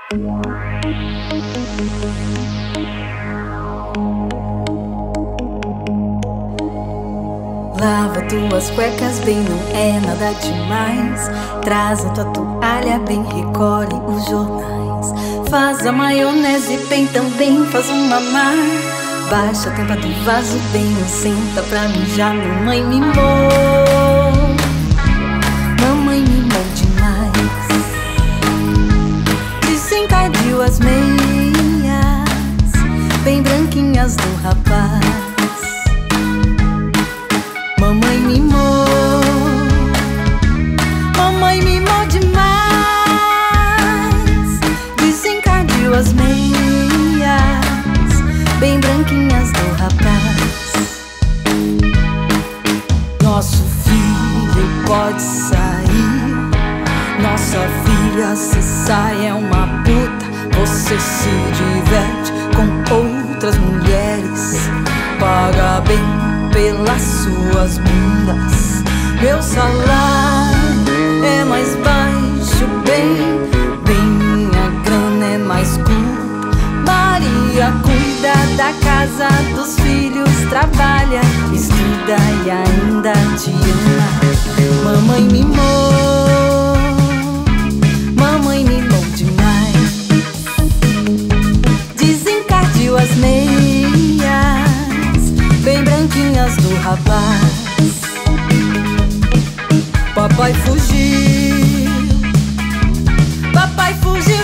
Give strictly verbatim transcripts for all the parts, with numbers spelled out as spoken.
Lava tuas cuecas bem, não é nada demais. Traz a tua toalha bem, recolhe os jornais. Faz a maionese bem também, faz um mamar. Baixa a tampa do vaso bem, senta pra mijar. Mamãe mimou, mamãe mimou demais. Desencadeou as meias bem branquinhas do rapaz. Mamãe mimou, mamãe mimou demais. Desencadeou as meias bem branquinhas do rapaz. Nosso filho pode sair, nossa filha se sai é uma puta. Você se diverte com outras mulheres, paga bem pelas suas bundas. Meu salário é mais baixo, bem, bem, minha grana é mais curta. Maria cuida da casa, dos filhos, trabalha, estuda e ainda te ama. Mamãe mimou, mamãe mimou demais. Desencadeou as meias bem branquinhas do rapaz. Papai fugiu, papai fugiu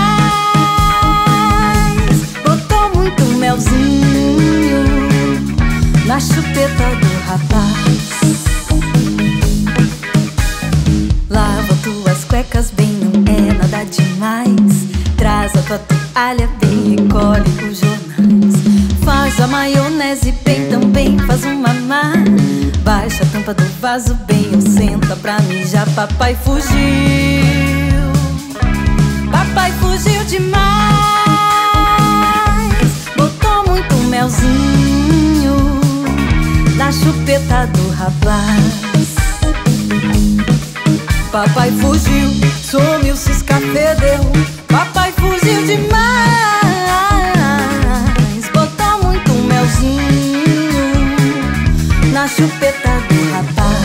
demais. Botou muito melzinho na chupeta do rapaz. Lava tuas cuecas bem, não é nada demais. Traz a tua toalha bem, recolhe os jornais. Faz a maionese bem também, faz um mamar. Baixa a tampa do vaso bem, ou senta pra mijar. Papai fugiu, papai fugiu demais. Botou muito melzinho na chupeta do rapaz. Papai fugiu, sumiu, se escafedeu. Papai fugiu demais. Botou muito melzinho na chupeta do rapaz.